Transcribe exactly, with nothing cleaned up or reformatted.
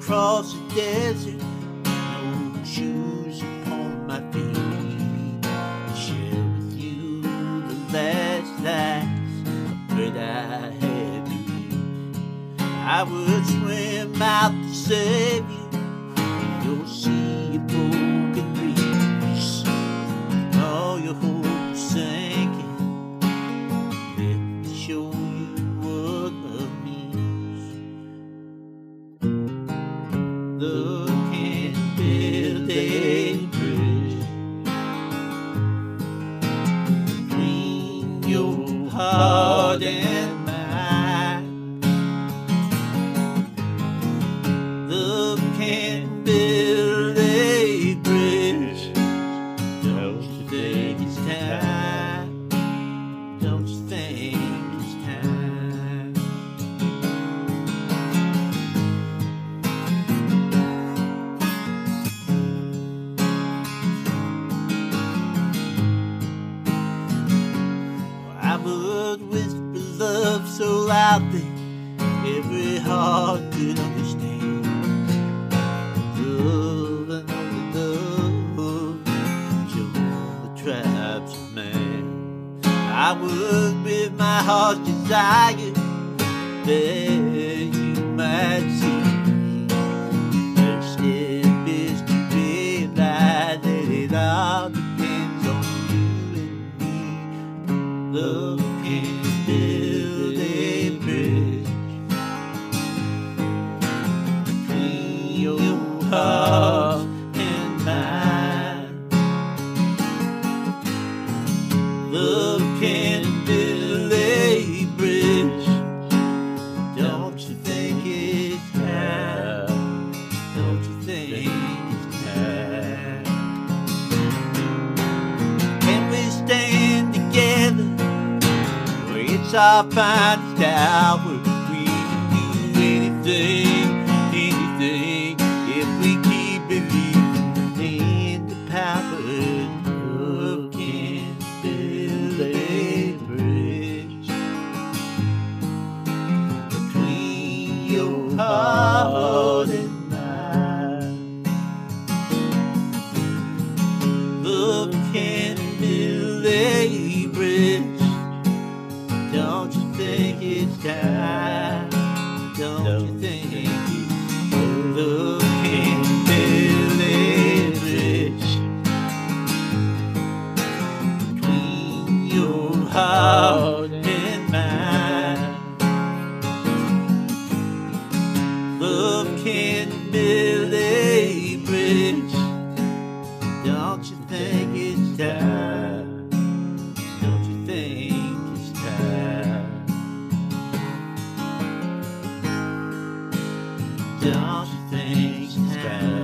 across the desert, no shoes upon my feet. Share with you the last slice of bread I had to eat. I would swim out to save you from your sea of broken reefs. All your hopes sinking. Let me show you what love means. Love can build a bridge between your heart and mine. Love can build a bridge. Don't you think it's time? Don't you think it's time? I would whisper love so loudly every heart could understand. Love and only love, you're the tribes of man. I would with my heart's desire that you might see. First step is to realize that it all depends on you and me. Love can build a bridge between your heart and mine. Love can build a bridge. Don't you think it's time? Don't you think it's time? Can we stand together? It's our finest hour. We can do anything, anything, if we keep believing in the power. Love can build a bridge between your heart and mine. Love can build a bridge. Don't you think it's time? Don't you think it's love can build a bridge between your heart and mine? Love can build a bridge. Don't you think it's time? Don't you think it's time? Don't you think it's time?